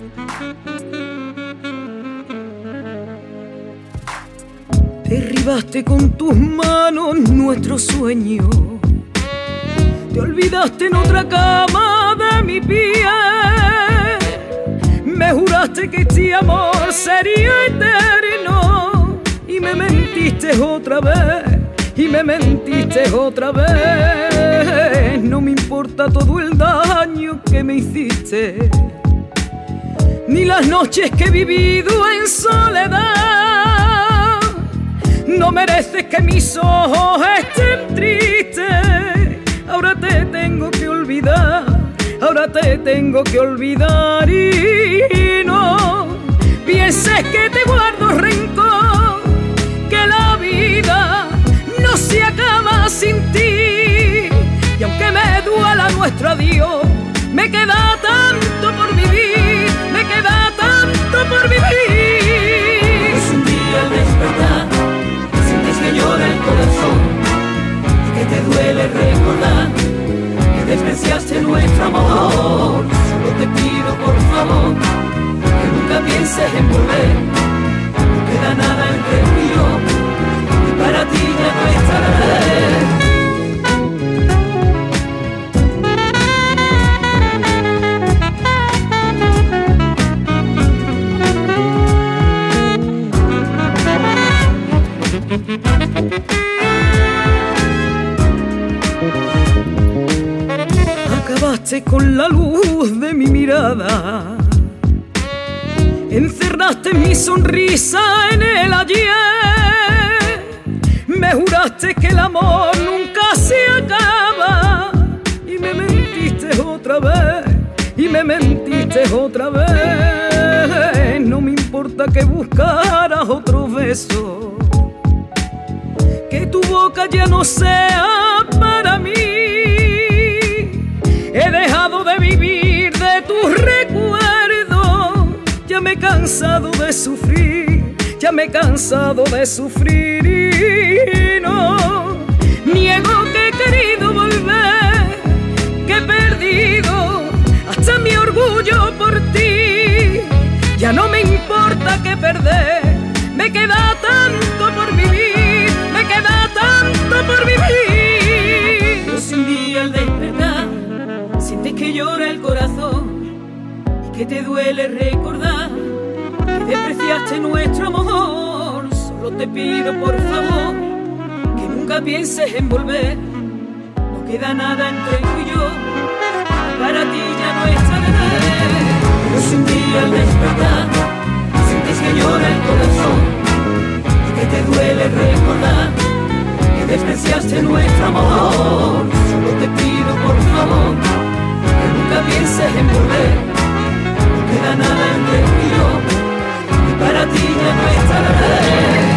Derribaste con tus manos nuestro sueño. Te olvidaste en otra cama de mi piel. Me juraste que este amor sería eterno y me mentiste otra vez, y me mentiste otra vez. No me importa todo el daño que me hiciste, ni las noches que he vivido en soledad. No mereces que mis ojos estén tristes. Ahora te tengo que olvidar, ahora te tengo que olvidar. Y no pienses que te guardo rencor, que la vida no se acaba sin ti. Y aunque me duela nuestro adiós, me queda tanto por vivir, me queda tanto por vivir. Es un día al despertar, sientes que llora el corazón y que te duele recordar que despreciaste nuestro amor. Solo te pido por favor que nunca pienses en volver. No queda nada entre tú y yo, y para ti ya no estará. Acabaste con la luz de mi mirada, encerraste mi sonrisa en el ayer. Me juraste que el amor nunca se acaba y me mentiste otra vez, y me mentiste otra vez. No me importa que buscaras otro beso, que tu boca ya no sea para mí. He dejado de vivir de tus recuerdos. Ya me he cansado de sufrir, ya me he cansado de sufrir. Y no niego que he querido volver, que he perdido hasta mi orgullo por ti. Ya no me importa que perder, me queda tanto por vivir, me queda tanto por vivir. Es un día al despertar, sientes que llora el corazón y que te duele recordar que despreciaste nuestro amor. Solo te pido por favor que nunca pienses en volver. No queda nada entre tú y yo, para ti ya no estaré. Es un día al despertar, sientes que llora el corazón y que te duele recordar que despreciaste nuestro amor. Solo te pido por favor que nunca pienses en volver. No queda nada entre tú y yo, y para ti ya no estará.